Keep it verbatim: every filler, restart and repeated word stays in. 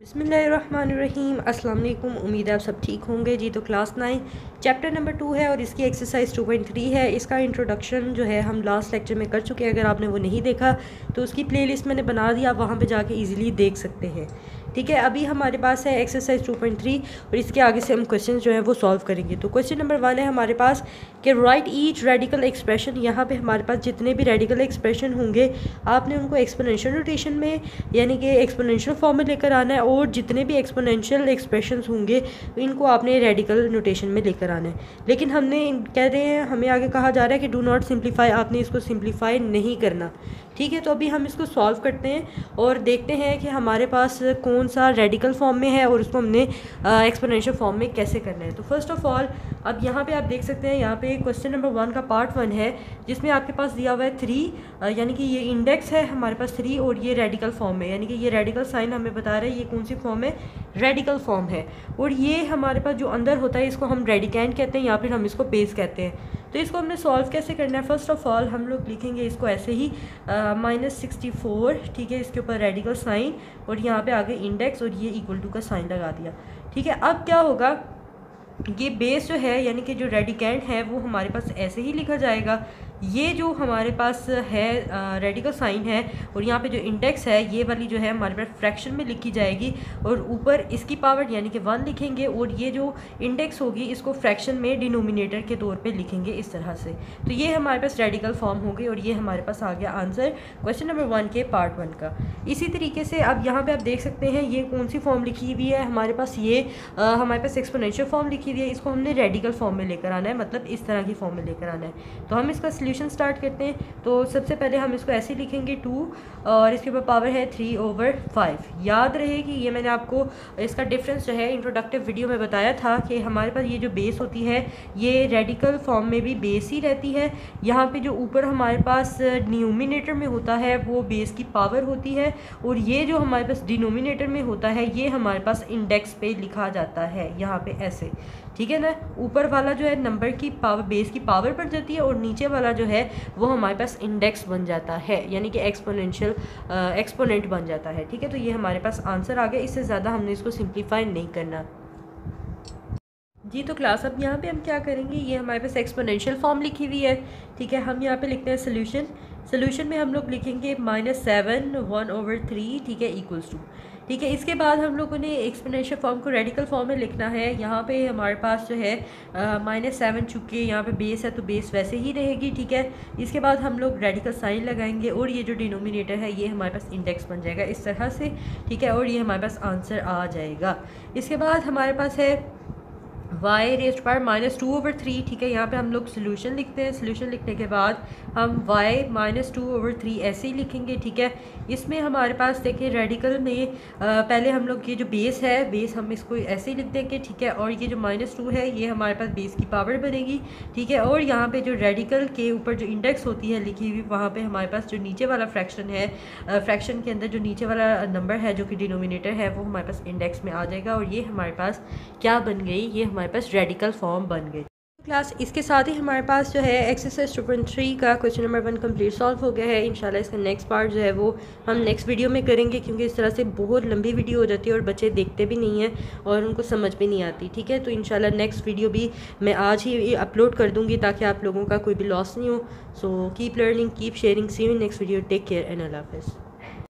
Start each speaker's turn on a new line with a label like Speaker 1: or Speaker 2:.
Speaker 1: बिस्मिल्लाहिर्रहमानिर्रहीम। अस्सलाम वालेकुम। उम्मीद है आप सब ठीक होंगे जी। तो class nine chapter number two है और इसकी एक्सरसाइज टू पॉइंट थ्री है। इसका इंट्रोडक्शन जो है हम लास्ट लेक्चर में कर चुके हैं। अगर आपने वो नहीं देखा तो उसकी प्लेलिस्ट मैंने बना दी, आप वहाँ पे जाके इजीली देख सकते हैं। ठीक है, अभी हमारे पास है एक्सरसाइज टू पॉइंट थ्री और इसके आगे से हम क्वेश्चन जो है वो सॉल्व करेंगे। तो क्वेश्चन नंबर वन है हमारे पास कि राइट ईच रेडिकल एक्सप्रेशन। यहाँ पे हमारे पास जितने भी रेडिकल एक्सप्रेशन होंगे आपने उनको एक्सपोनेंशियल नोटेशन में यानी कि एक्सपोनेंशियल फॉर्म में लेकर आना है, और जितने भी एक्सपोनेंशियल एक्सप्रेशंस होंगे इनको आपने रेडिकल नोटेशन में लेकर आना है। लेकिन हमने कह रहे हैं, हमें आगे कहा जा रहा है कि डू नॉट सिंप्लीफाई, आपने इसको सिंप्लीफाई नहीं करना। ठीक है, तो अभी हम इसको सॉल्व करते हैं और देखते हैं कि हमारे पास कौन सा रेडिकल फॉर्म में है और उसको हमने एक्सपोनेंशियल फॉर्म में कैसे करना है। तो फर्स्ट ऑफ ऑल अब यहाँ पे आप देख सकते हैं, यहाँ पे क्वेश्चन नंबर वन का पार्ट वन है जिसमें आपके पास दिया हुआ है थ्री, यानी कि ये इंडेक्स है हमारे पास थ्री और ये रेडिकल फॉर्म है, यानी कि ये रेडिकल साइन हमें बता रहा है ये कौन सी फॉर्म है, रेडिकल फॉर्म है। और ये हमारे पास जो अंदर होता है इसको हम रेडिकेंड कहते हैं या फिर हम इसको बेस कहते हैं। तो इसको हमने सॉल्व कैसे करना है, फर्स्ट ऑफ ऑल हम लोग लिखेंगे इसको ऐसे ही माइनस सिक्सटी फोर, ठीक है, इसके ऊपर रेडिकल साइन और यहाँ पे आगे इंडेक्स और ये इक्वल टू का साइन लगा दिया। ठीक है, अब क्या होगा, ये बेस जो है यानी कि जो रेडिकेंड है वो हमारे पास ऐसे ही लिखा जाएगा। ये जो हमारे पास है रेडिकल साइन है और यहाँ पे जो इंडेक्स है ये वाली जो है हमारे पास फ्रैक्शन में लिखी जाएगी और ऊपर इसकी पावर यानी कि वन लिखेंगे और ये जो इंडेक्स होगी इसको फ्रैक्शन में डिनोमिनेटर के तौर पे लिखेंगे इस तरह से। तो ये हमारे पास रेडिकल फॉर्म हो गई और ये हमारे पास आ गया आंसर क्वेश्चन नंबर वन के पार्ट वन का। इसी तरीके से अब यहाँ पर आप देख सकते हैं ये कौन सी फॉर्म लिखी हुई है हमारे पास, ये आ, हमारे पास एक्सपोनेंशियल फॉर्म लिखी हुई है, इसको हमने रेडिकल फॉर्म में लेकर आना है, मतलब इस तरह की फॉर्म में लेकर आना है। तो हम इसका सोल्यूशन स्टार्ट करते हैं। तो सबसे पहले हम इसको ऐसे लिखेंगे टू और इसके ऊपर पावर है थ्री ओवर फाइव। याद रहे कि ये मैंने आपको इसका डिफरेंस जो है इंट्रोडक्टिव वीडियो में बताया था कि हमारे पास ये जो बेस होती है ये रेडिकल फॉर्म में भी बेस ही रहती है। यहाँ पे जो ऊपर हमारे पास न्यूमिनेटर में होता है वो बेस की पावर होती है और ये जो हमारे पास डिनोमिनेटर में होता है ये हमारे पास इंडेक्स पे लिखा जाता है यहाँ पे ऐसे। ठीक है ना, ऊपर वाला जो है नंबर की पावर बेस की पावर बढ़ जाती है और नीचे वाला जो है वो हमारे पास इंडेक्स बन जाता है यानी कि एक्सपोनेंशियल एक्सपोनेंट बन जाता है। ठीक है, तो ये हमारे पास आंसर आ गया, इससे ज़्यादा हमने इसको सिंप्लीफाई नहीं करना जी। तो क्लास अब यहाँ पे हम क्या करेंगे, ये हमारे पास एक्सपोनेंशियल फॉर्म लिखी हुई है। ठीक है, हम यहाँ पे लिखते हैं सोल्यूशन। सोल्यूशन में हम लोग लिखेंगे minus seven one over three, ठीक है, इक्वल्स टू। ठीक है, इसके बाद हम लोगों ने एक्सपोनेंशियल फॉर्म को रेडिकल फॉर्म में लिखना है। यहाँ पे हमारे पास जो है माइनस सेवन चूँकि यहाँ पे बेस है तो बेस वैसे ही रहेगी। ठीक है, इसके बाद हम लोग रेडिकल साइन लगाएंगे और ये जो डिनोमिनेटर है ये हमारे पास इंडेक्स बन जाएगा इस तरह से। ठीक है, और ये हमारे पास आंसर आ जाएगा। इसके बाद हमारे पास है y rest power minus two over three. ठीक है, यहाँ पे हम लोग सोल्यूशन लिखते हैं। सोल्यूशन लिखने के बाद हम y minus two over three ऐसे ही लिखेंगे। ठीक है, इसमें हमारे पास देखिए रेडिकल में आ, पहले हम लोग ये जो बेस है बेस हम इसको ऐसे ही लिख देंगे। ठीक है, और ये जो माइनस टू है ये हमारे पास बेस की पावर बनेगी। ठीक है, और यहाँ पे जो रेडिकल के ऊपर जो इंडेक्स होती है लिखी हुई वहाँ पे हमारे पास जो नीचे वाला फ्रैक्शन है, फ्रैक्शन के अंदर जो नीचे वाला नंबर है जो कि डिनोमिनेटर है वो हमारे पास इंडेक्स में आ जाएगा और ये हमारे पास क्या बन गई, ये हमारे पास रेडिकल फॉर्म बन गई। क्लास इसके साथ ही हमारे पास जो है एक्सरसाइज टू पॉइंट थ्री का question number one complete solve हो गया है। इंशाल्लाह इसका नेक्स्ट पार्ट जो है वो हम नेक्स्ट वीडियो में करेंगे, क्योंकि इस तरह से बहुत लंबी वीडियो हो जाती है और बच्चे देखते भी नहीं हैं और उनको समझ भी नहीं आती। ठीक है, तो इंशाल्लाह नेक्स्ट वीडियो भी मैं आज ही अपलोड कर दूँगी ताकि आप लोगों का कोई भी लॉस नहीं हो। So keep learning, keep sharing, see you in next video, take care and अल्लाह हाफ़िज़।